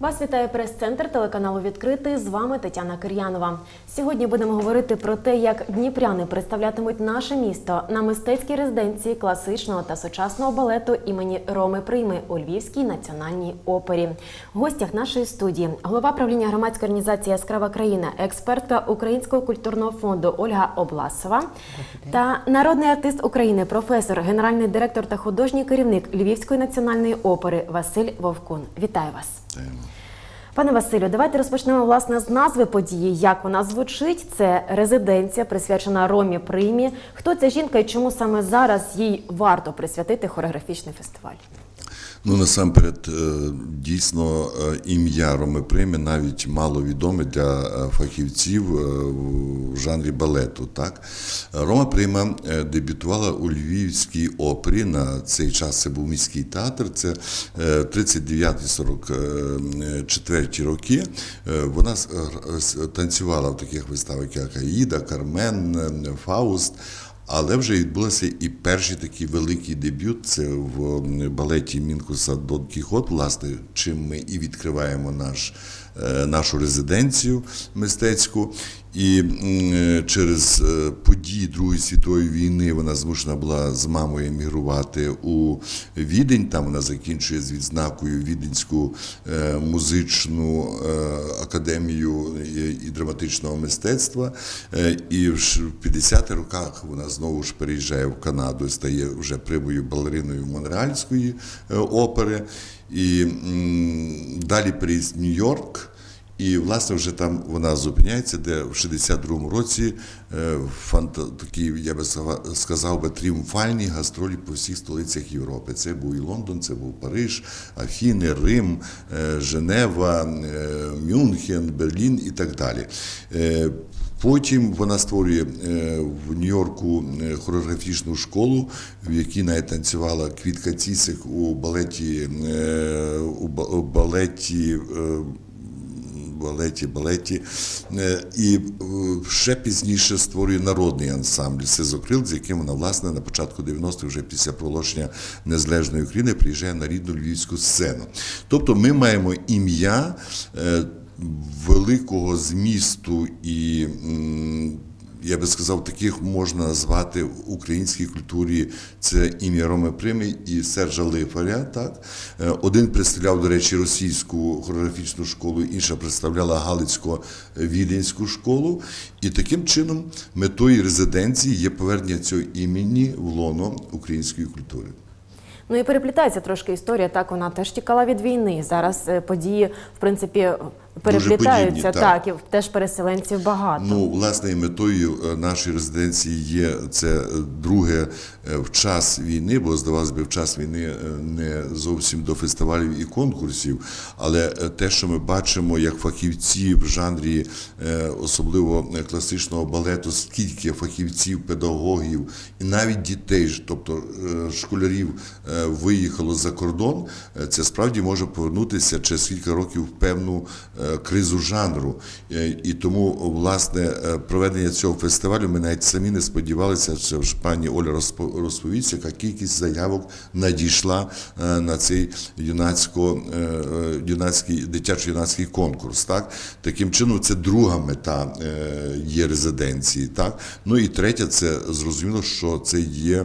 Вас вітає прес-центр телеканалу «Відкритий». З вами Тетяна Кир'янова. Сьогодні будемо говорити про те, як дніпряни представлятимуть наше місто на мистецькій резиденції класичного та сучасного балету імені Роми Прийми у Львівській національній опері. В гостях нашої студії голова правління громадської організації «Яскрава країна», експертка Українського культурного фонду Ольга Обласова та народний артист України, професор, генеральний директор та художній керівник Львівської національної опери Василь Вовкун. Вітаю вас. Пане Василю, давайте розпочнемо, власне, з назви події. Як вона звучить? Це резиденція, присвячена Ромі Приймі. Хто ця жінка і чому саме зараз їй варто присвятити хореографічний фестиваль? Ну, насамперед, дійсно, ім'я Роми Прийми навіть мало відоме для фахівців в жанрі балету. Так? Рома Прийма дебютувала у Львівській опері, на цей час це був міський театр, це 39-44 роки. Вона танцювала в таких виставах, як «Аїда», «Кармен», «Фауст». Але вже відбувся і перший такий великий дебют, це в балеті Мінкуса «Дон Кіхот», власне, чим ми і відкриваємо нашу резиденцію мистецьку. І через події Другої світової війни вона змушена була з мамою емігрувати у Відень. Там вона закінчує з відзнакою Віденську музичну академію і драматичного мистецтва. І в 50-х роках вона знову ж переїжджає в Канаду, стає вже прямою балериною Монреальської опери. І далі переїзд в Нью-Йорк. І, власне, вже там вона зупиняється, де в 62-му році такі, я би сказав, тріумфальні гастролі по всіх столицях Європи. Це був і Лондон, це був Париж, Афіни, Рим, Женева, Мюнхен, Берлін і так далі. Потім вона створює в Нью-Йорку хореографічну школу, в якій навіть танцювала Квітка Цісик у балеті. І ще пізніше створює народний ансамбль «Сизокрил», з яким вона, власне, на початку 90-х, вже після проголошення незалежної України, приїжджає на рідну львівську сцену. Тобто ми маємо ім'я великого змісту і, я би сказав, таких можна назвати в українській культурі, це ім'я Роми Прийми і Сержа Лифаря. Так? Один представляв, до речі, російську хореографічну школу, інша представляла Галицько-Віденську школу. І таким чином метою резиденції є повернення цього імені в лоно української культури. Ну і переплітається трошки історія, так, вона теж тікала від війни. Зараз події, в принципі, переплітаються, подібні, так, і теж переселенців багато. Ну, власне, і метою нашої резиденції є це друге в час війни, бо, здавалося б, в час війни не зовсім до фестивалів і конкурсів, але те, що ми бачимо як фахівці в жанрі, особливо класичного балету, скільки фахівців, педагогів і навіть дітей, тобто школярів, виїхало за кордон, це справді може повернутися через кілька років в певну кризу жанру. І тому, власне, проведення цього фестивалю, ми навіть самі не сподівалися, що пані Оля розповість, яка кількість заявок надійшла на цей дитячо-юнацький конкурс. Так? Таким чином, це друга мета є резиденції. Так? Ну і третя, це зрозуміло, що це є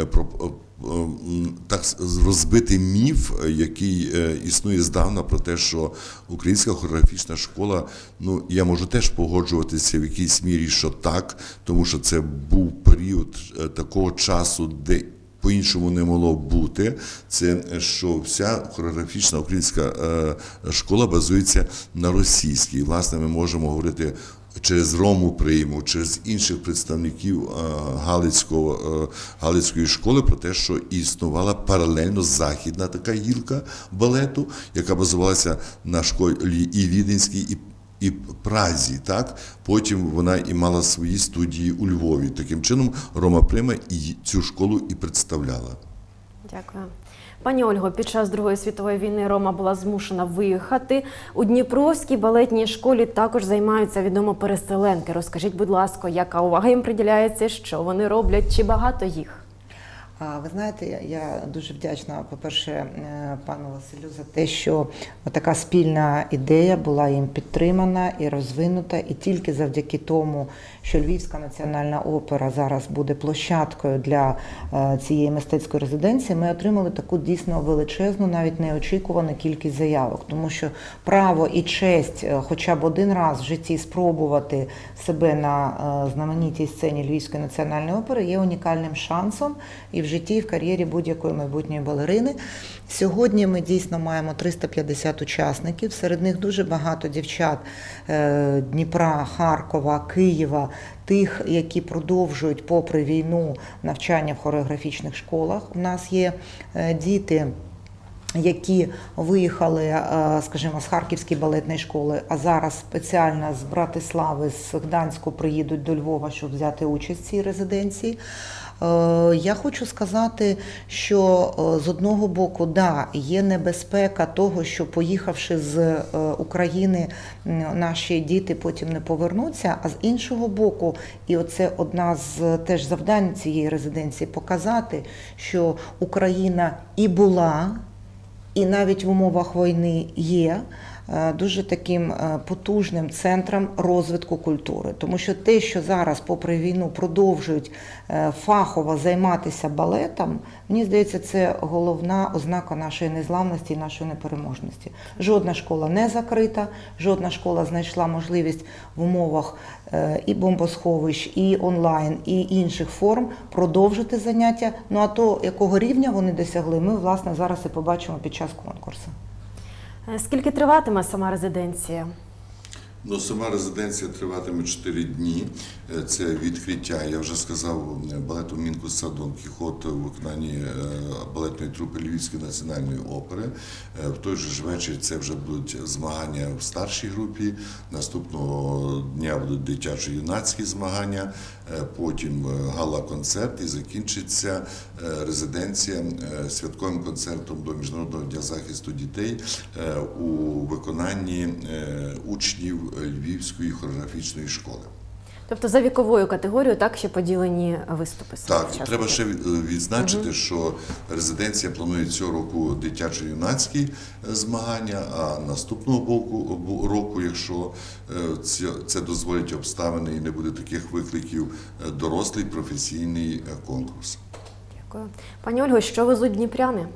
так розбитий міф, який існує здавна, про те, що українська хореографічна школа, ну, я можу теж погоджуватися в якійсь мірі, що так, тому що це був період такого часу, де по-іншому не могло бути, це що вся хореографічна українська школа базується на російській. Власне, ми можемо говорити через Рому Прийму, через інших представників Галицької школи про те, що існувала паралельно західна така гілка балету, яка базувалася на школі і Віденській, і Празі. Так? Потім вона і мала свої студії у Львові. Таким чином Рома Прийма і цю школу і представляла. Дякую. Пані Ольго, під час Другої світової війни Рома була змушена виїхати. У Дніпровській балетній школі також займаються відомо переселенки. Розкажіть, будь ласка, яка увага їм приділяється, що вони роблять, чи багато їх? Ви знаєте, я дуже вдячна, по-перше, пану Василю за те, що така спільна ідея була їм підтримана і розвинута, і тільки завдяки тому, що Львівська національна опера зараз буде площадкою для цієї мистецької резиденції, ми отримали таку дійсно величезну, навіть неочікувану кількість заявок. Тому що право і честь хоча б один раз в житті спробувати себе на знаменитій сцені Львівської національної опери є унікальним шансом і в житті, і в кар'єрі будь-якої майбутньої балерини. Сьогодні ми дійсно маємо 350 учасників, серед них дуже багато дівчат Дніпра, Харкова, Києва, тих, які продовжують попри війну навчання в хореографічних школах. У нас є діти, які виїхали, скажімо, з Харківської балетної школи, а зараз спеціально з Братислави, з Гданську приїдуть до Львова, щоб взяти участь в цій резиденції. Я хочу сказати, що з одного боку, да, є небезпека того, що поїхавши з України, наші діти потім не повернуться, а з іншого боку, і оце одна з теж завдань цієї резиденції, показати, що Україна і була, і навіть в умовах війни є дуже таким потужним центром розвитку культури. Тому що те, що зараз, попри війну, продовжують фахово займатися балетом, мені здається, це головна ознака нашої незламності і нашої непереможності. Жодна школа не закрита, жодна школа знайшла можливість в умовах і бомбосховищ, і онлайн, і інших форм продовжити заняття. Ну а то, якого рівня вони досягли, ми, власне, зараз і побачимо під час конкурсу. Скільки триватиме сама резиденція? Ну, сама резиденція триватиме 4 дні. Це відкриття, я вже сказав, балету Мінкуса Дон Кіхот у виконанні балетної трупи Львівської національної опери. В той же ж вечір це вже будуть змагання в старшій групі, наступного дня будуть дитячо-юнацькі змагання, потім гала-концерт і закінчиться резиденція святковим концертом до Міжнародного дня захисту дітей у виконанні учнів Львівської хореографічної школи. Тобто за віковою категорією так ще поділені виступи? Так, треба ще відзначити, що резиденція планує цього року дитячо-юнацькі змагання, а наступного року, якщо це дозволять обставини і не буде таких викликів, дорослий професійний конкурс. Дякую. Пані Ольго, що везуть дніпряни?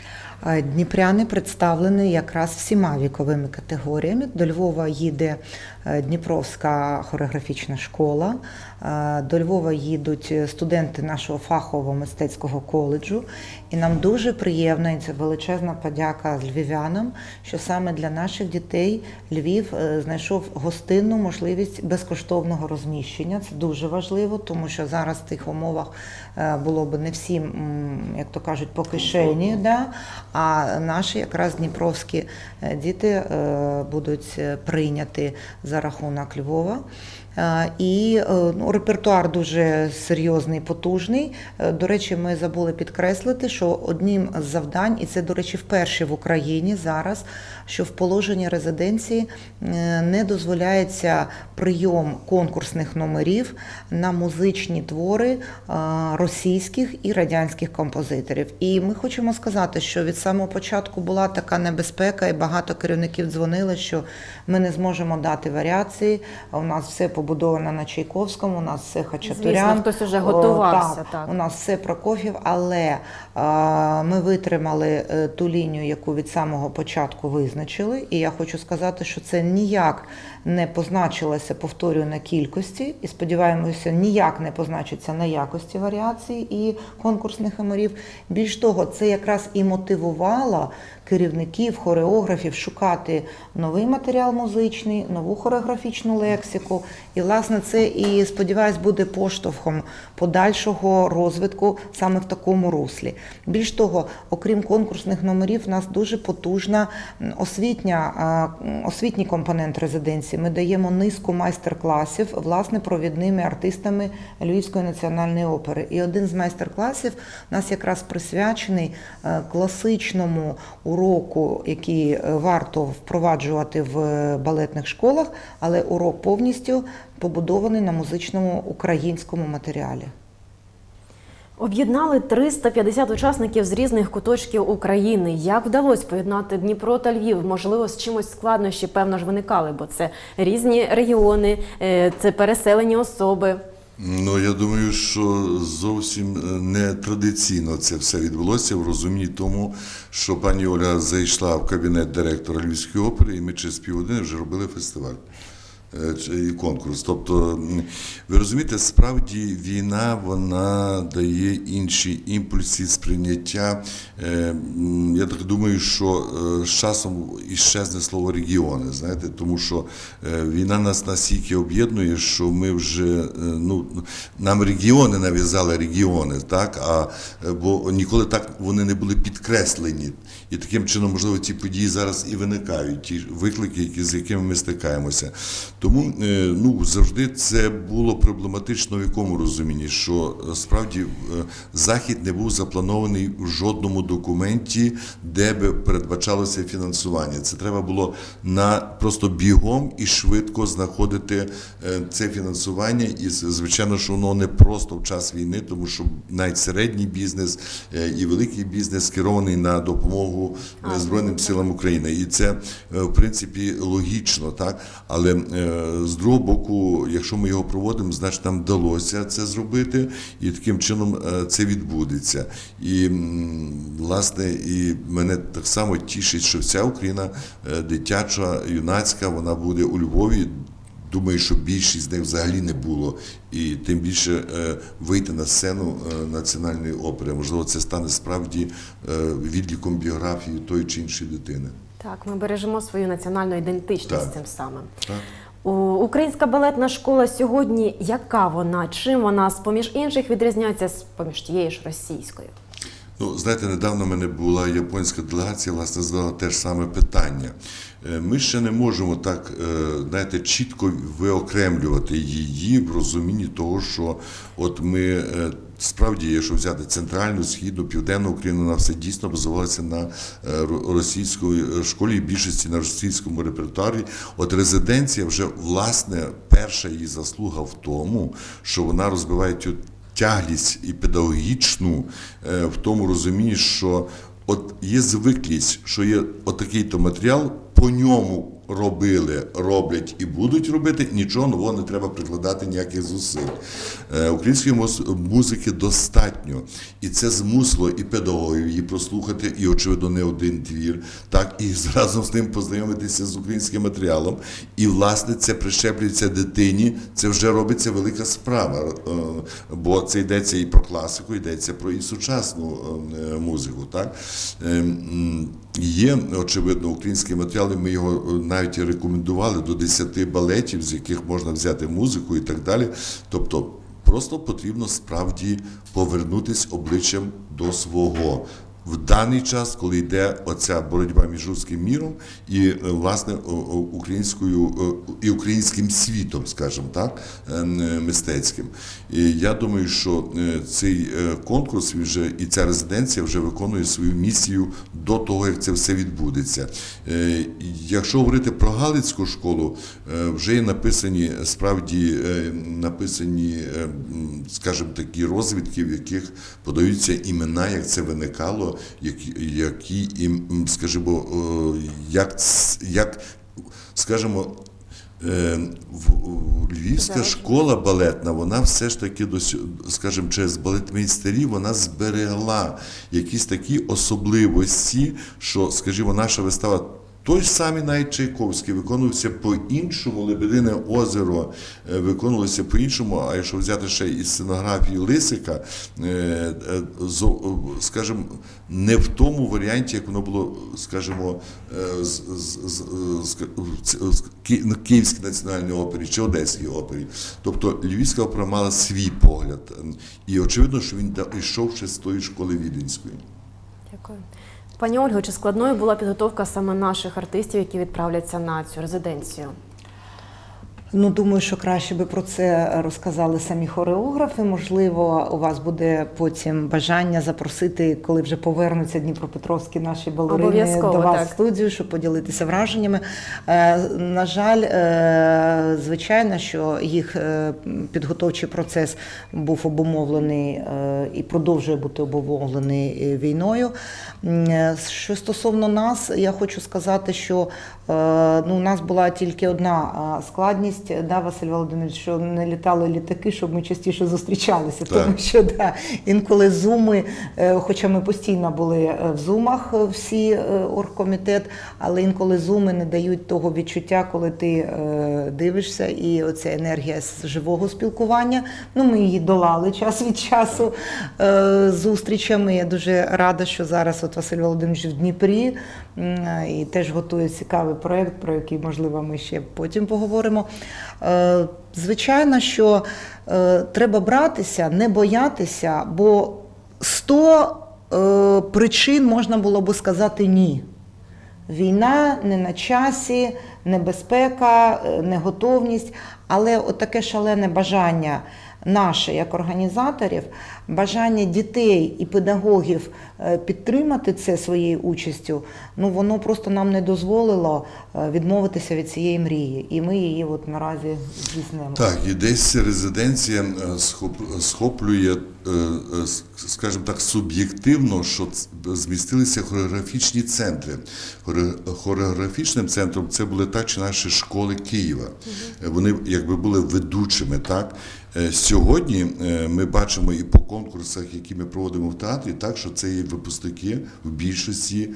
Дніпряни представлені якраз всіма віковими категоріями. До Львова їде Дніпровська хореографічна школа, до Львова їдуть студенти нашого фахового мистецького коледжу. І нам дуже приємно, і це величезна подяка львів'янам, що саме для наших дітей Львів знайшов гостинну можливість безкоштовного розміщення. Це дуже важливо, тому що зараз в тих умовах було б не всім, як то кажуть, по кишені, да? А наші якраз дніпровські діти будуть прийняті за рахунок Львова. І репертуар дуже серйозний, потужний. До речі, ми забули підкреслити, що одним з завдань, і це, до речі, вперше в Україні зараз, що в положенні резиденції не дозволяється прийом конкурсних номерів на музичні твори російських і радянських композиторів. І ми хочемо сказати, що від самого початку була така небезпека, і багато керівників дзвонили, що ми не зможемо дати варіації, у нас все побудовано на Чайковському, у нас все Хачатурян. Звісно, хтось уже готувався. Так. У нас все Прокоф'єв, але ми витримали ту лінію, яку від самого початку визначили. І я хочу сказати, що це ніяк не позначилося, повторюю, на кількості. І сподіваємося, ніяк не позначиться на якості варіацій і конкурсних номерів. Більш того, це якраз і мотивувало керівників, хореографів шукати новий матеріал музичний, нову хореографічну лексику. І, власне, це, і, сподіваюсь, буде поштовхом подальшого розвитку саме в такому руслі. Більш того, окрім конкурсних номерів, у нас дуже потужна освітній компонент резиденції. Ми даємо низку майстер-класів, власне, провідними артистами Львівської національної опери. І один з майстер-класів у нас якраз присвячений класичному уроку, який варто впроваджувати в балетних школах, але урок повністю побудований на музичному українському матеріалі. Об'єднали 350 учасників з різних куточків України. Як вдалося поєднати Дніпро та Львів? Можливо, з чимось складнощі, певно ж, виникали, бо це різні регіони, це переселені особи. Ну, я думаю, що зовсім не традиційно це все відбулося в розумінні тому, що пані Оля зайшла в кабінет директора Львівської опери, і ми через півгодини вже робили фестиваль і конкурс. Тобто, ви розумієте, справді війна, вона дає інші імпульси сприйняття. Я так думаю, що з часом іщезне слово «регіони», знаєте, тому що війна нас настільки об'єднує, що ми вже, нам регіони нав'язали регіони, так, бо ніколи так вони не були підкреслені. І таким чином, можливо, ті події зараз і виникають, ті виклики, з якими ми стикаємося. Тому завжди це було проблематично в якому розумінні, що справді Захід не був запланований в жодному документі, де би передбачалося фінансування. Це треба було просто бігом і швидко знаходити це фінансування. І, звичайно, що воно не просто в час війни, тому що навіть середній бізнес і великий бізнес скерований на допомогу Збройним силам України. І це, в принципі, логічно, так? Але з другого боку, якщо ми його проводимо, значить нам вдалося це зробити, і таким чином це відбудеться. І, власне, і мене так само тішить, що вся Україна дитяча, юнацька, вона буде у Львові. Думаю, що більшість з них взагалі не було. І тим більше вийти на сцену Національної опери. Можливо, це стане справді відліком біографії тої чи іншої дитини. Так, ми бережемо свою національну ідентичність Так. цим самим. Так. Українська балетна школа сьогодні, яка вона? Чим вона, з-поміж інших, відрізняється з-поміж тієї ж російської? Знаєте, недавно в мене була японська делегація, власне, задала те ж саме питання. Ми ще не можемо так, знаєте, чітко виокремлювати її в розумінні того, що от ми справді, якщо взяти центральну, східну, південну Україну, вона все дійсно базувалася на російській школі і більшості на російському репертуарі. От резиденція вже, власне, перша її заслуга в тому, що вона розбиває цю тяглість і педагогічну в тому розумінні, що от є звиклість, що є отакий-то матеріал, по ньому роблять і будуть робити, нічого нового не треба прикладати, ніяких зусиль. Української музики достатньо. І це змусило і педагогів її прослухати, і, очевидно, не один твір, так, і разом з ним познайомитися з українським матеріалом. І, власне, це прищеплюється дитині, це вже робиться велика справа, бо це йдеться і про класику, йдеться про і сучасну музику, так. Є, очевидно, український матеріал, і ми його навіть рекомендували до 10 балетів, з яких можна взяти музику і так далі. Тобто просто потрібно справді повернутися обличчям до свого. В даний час, коли йде оця боротьба між руським міром і, власне, українським світом, скажімо так, мистецьким. І я думаю, що цей конкурс і ця резиденція вже виконує свою місію до того, як це все відбудеться. Якщо говорити про Галицьку школу, вже є написані, скажімо, такі розвідки, в яких подаються імена, як це виникало, які, скажімо, скажімо, Львівська школа балетна, вона все ж таки, скажімо, через балетмейстерів, вона зберегла якісь такі особливості, що, скажімо, наша вистава, той ж самий навіть Чайковський виконувався по-іншому, Лебедине озеро виконувалося по-іншому, а якщо взяти ще із сценографії Лисика, скажімо, не в тому варіанті, як воно було, скажімо, в Київській національній опері чи Одеській опері. Тобто Львівська опера мала свій погляд. І очевидно, що він йшов ще з тої школи віденської. Дякую. Пані Ольго, чи складною була підготовка саме наших артистів, які відправляться на цю резиденцію? Ну, думаю, що краще би про це розказали самі хореографи. Можливо, у вас буде потім бажання запросити, коли вже повернуться дніпропетровські наші балерини Обов'язково, до вас так. в студію, щоб поділитися враженнями. На жаль, звичайно, що їх підготовчий процес був обумовлений і продовжує бути обумовлений війною. Що стосовно нас, я хочу сказати, що у нас була тільки одна складність, да, Василь Володимирович, що не літали літаки, щоб ми частіше зустрічалися. Так. Тому що да, інколи зуми, хоча ми постійно були в зумах, всі оргкомітет, але інколи зуми не дають того відчуття, коли ти дивишся, і оця енергія з живого спілкування. Ну, ми її долали час від часу зустрічами. Я дуже рада, що зараз от Василь Володимирович в Дніпрі і теж готує цікавий проєкт, про який, можливо, ми ще потім поговоримо. Звичайно, що треба братися, не боятися, бо 100 причин можна було би сказати ні. Війна не на часі, небезпека, неготовність, але от таке шалене бажання наше, як організаторів, бажання дітей і педагогів підтримати це своєю участю, ну воно просто нам не дозволило відмовитися від цієї мрії. І ми її от наразі здійснимо. Так, і десь резиденція схоплює, скажімо так, суб'єктивно, що змістилися хореографічні центри. Хореографічним центром це були так чи наші школи Києва. Вони якби були ведучими, так? Сьогодні ми бачимо і по конкурсах, які ми проводимо в театрі, так, що це є випускники в більшості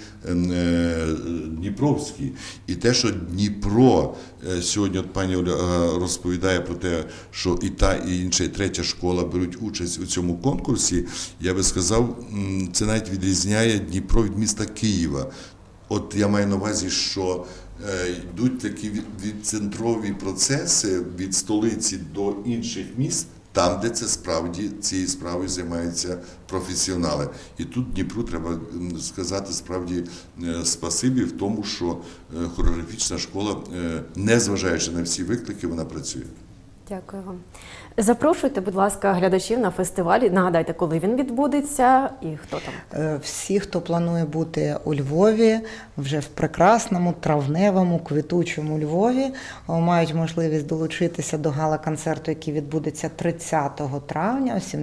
дніпровські. І те, що Дніпро, сьогодні от пані Оля розповідає про те, що і та, і інша, і третя школа беруть участь у цьому конкурсі, я би сказав, це навіть відрізняє Дніпро від міста Києва. От я маю на увазі, що йдуть такі відцентрові процеси від столиці до інших міст, там, де це справді цією справою займаються професіонали. І тут Дніпру треба сказати справді спасибі в тому, що хореографічна школа, незважаючи на всі виклики, вона працює. Дякую вам. Запрошуйте, будь ласка, глядачів на фестивалі. Нагадайте, коли він відбудеться і хто там. Всі, хто планує бути у Львові, вже в прекрасному, травневому, квітучому Львові, мають можливість долучитися до гала-концерту, який відбудеться 30 травня о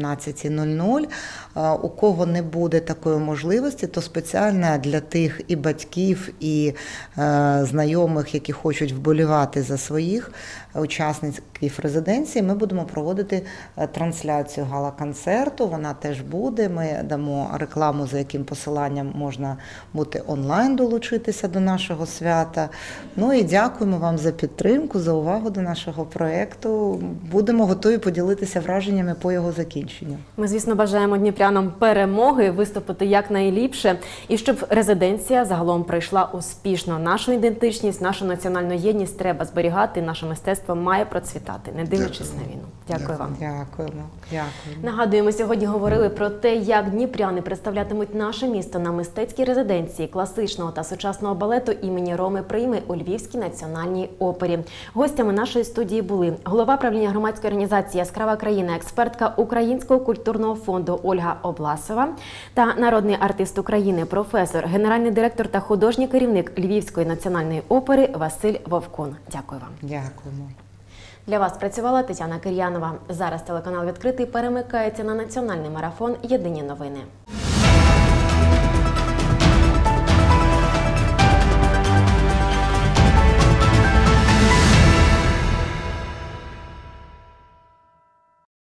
17:00. У кого не буде такої можливості, то спеціально для тих і батьків, і знайомих, які хочуть вболівати за своїх учасників резиденції, ми будемо проводити трансляцію гала-концерту. Вона теж буде. Ми дамо рекламу, за яким посиланням можна бути онлайн долучитися до нашого свята. Ну і дякуємо вам за підтримку, за увагу до нашого проєкту. Будемо готові поділитися враженнями по його закінченню. Ми, звісно, бажаємо дніпрянам перемоги, виступити якнайліпше, і щоб резиденція загалом пройшла успішно. Нашу ідентичність, нашу національну єдність треба зберігати, наше мистецтво має процвітати, не дивлячись на війну. Дякую вам. Дякуємо. Дякуємо. Нагадуємо, сьогодні говорили про те, як дніпряни представлятимуть наше місто на мистецькій резиденції класичного та сучасного балету імені Роми Прийми у Львівській національній опері. Гостями нашої студії були голова правління громадської організації «Яскрава країна», експертка Українського культурного фонду Ольга Обласова та народний артист України, професор, генеральний директор та художній керівник Львівської національної опери Василь Вовкун. Дякую вам. Дякуємо. Для вас працювала Тетяна Кир'янова. Зараз телеканал «Відкритий» перемикається на національний марафон «Єдині новини».